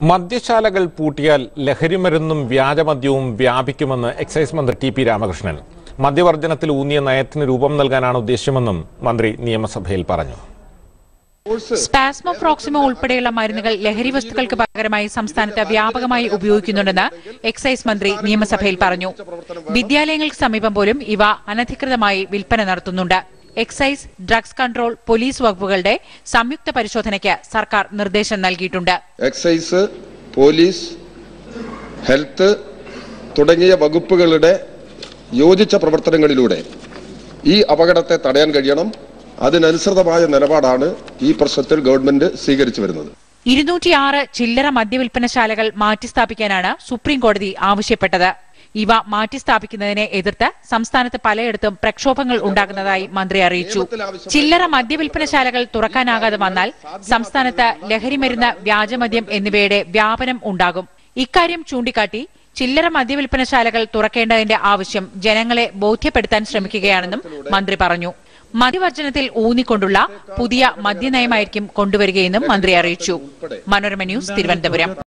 മദ്യശാലകൾ പൂട്ടിയാൽ ലഹരിമരുന്നും വ്യാജമദ്യവും വ്യാപിക്കുമെന്ന് എക്സൈസ് മന്ത്രി ടി രാമകൃഷ്ണൻ. മദ്യവർജനത്തിൽ ഊന്നിയ നയത്തിന് രൂപം നൽകാനാണ് ഉദ്ദേശമെന്നും മന്ത്രി നിയമസഭയിൽ പറഞ്ഞു. സ്പാസ്മോ പ്രോക്സിമോ ഉൾപ്പെടെയുള്ള മരുന്നുകൾ ലഹരി വസ്തുക്കൾക്ക് പകരമായി സംസ്ഥാനത്ത് വ്യാപകമായി ഉപയോഗിക്കുന്നുണ്ടെന്ന് എക്സൈസ് മന്ത്രി നിയമസഭയിൽ പറഞ്ഞു. വിദ്യാലയങ്ങൾക്ക് സമീപം പോലും ഇവ അനധികൃതമായി വിൽപ്പന നടത്തുന്നുണ്ട്. എക്സൈസ്, ഡ്രഗ്സ് കൺട്രോൾ, പോലീസ് വകുപ്പുകളുടെ സംയുക്ത പരിശോധനയ്ക്ക് സർക്കാർ നിർദ്ദേശം നൽകിയിട്ടുണ്ട്. എക്സൈസ്, പോലീസ്, ഹെൽത്ത് തുടങ്ങിയ വകുപ്പുകളുടെ യോജിച്ച പ്രവർത്തനങ്ങളിലൂടെ ഈ അപകടത്തെ തടയാൻ കഴിയണം. അതിനനുസൃതമായ നിലപാടാണ് ഈ പ്രശ്നത്തിൽ ഗവൺമെന്റ് സ്വീകരിച്ചു വരുന്നത്. 206 ചില്ലറ മദ്യവിൽപ്പനശാലകൾ മാറ്റിസ്ഥാപിക്കാനാണ് സുപ്രീം കോടതി ആവശ്യപ്പെട്ടത്. ഇവ മാറ്റിസ്ഥാപിക്കുന്നതിനെ എതിർത്ത് സംസ്ഥാനത്ത് പലയിടത്തും പ്രക്ഷോഭങ്ങൾ ഉണ്ടാകുന്നതായി മന്ത്രി അറിയിച്ചു. ചില്ലറ മദ്യവിൽപ്പനശാലകൾ തുറക്കാനാകാതെ വന്നാൽ സംസ്ഥാനത്ത് ലഹരിമരുന്ന്, വ്യാജമദ്യം എന്നിവയുടെ വ്യാപനം ഉണ്ടാകും. ഇക്കാര്യം ചൂണ്ടിക്കാട്ടി ചില്ലറ മദ്യവിൽപ്പനശാലകൾ തുറക്കേണ്ടതിന്റെ ആവശ്യം ജനങ്ങളെ ബോധ്യപ്പെടുത്താൻ ശ്രമിക്കുകയാണെന്നും മന്ത്രി പറഞ്ഞു. മദ്യവർജനത്തിൽ ഊന്നിക്കൊണ്ടുള്ള പുതിയ മദ്യനയമായിരിക്കും കൊണ്ടുവരികയെന്നും മന്ത്രി അറിയിച്ചു. മനോരമ ന്യൂസ്, തിരുവനന്തപുരം.